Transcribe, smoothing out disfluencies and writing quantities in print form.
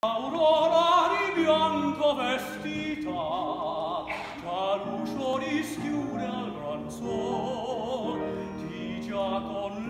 Aurora di bianco vestita, che l'uscio rischiude al gran sol, ti già con